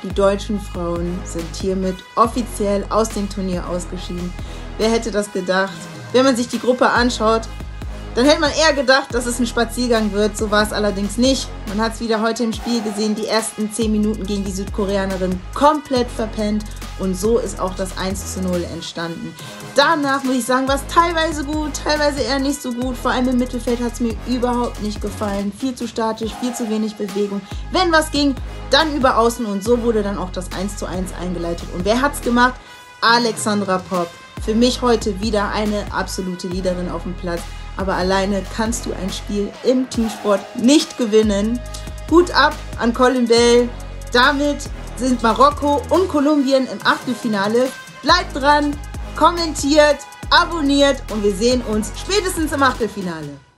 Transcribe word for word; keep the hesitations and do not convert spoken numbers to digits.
die deutschen Frauen sind hiermit offiziell aus dem Turnier ausgeschieden. Wer hätte das gedacht? Wenn man sich die Gruppe anschaut, dann hätte man eher gedacht, dass es ein Spaziergang wird. So war es allerdings nicht. Man hat es wieder heute im Spiel gesehen, die ersten zehn Minuten gegen die Südkoreanerin komplett verpennt. Und so ist auch das eins zu null entstanden. Danach muss ich sagen, war es teilweise gut, teilweise eher nicht so gut. Vor allem im Mittelfeld hat es mir überhaupt nicht gefallen. Viel zu statisch, viel zu wenig Bewegung. Wenn was ging, dann über Außen. Und so wurde dann auch das eins zu eins eingeleitet. Und wer hat es gemacht? Alexandra Popp. Für mich heute wieder eine absolute Leaderin auf dem Platz. Aber alleine kannst du ein Spiel im Teamsport nicht gewinnen. Hut ab an Colin Bell. Damit sind Marokko und Kolumbien im Achtelfinale. Bleibt dran, kommentiert, abonniert und wir sehen uns spätestens im Achtelfinale.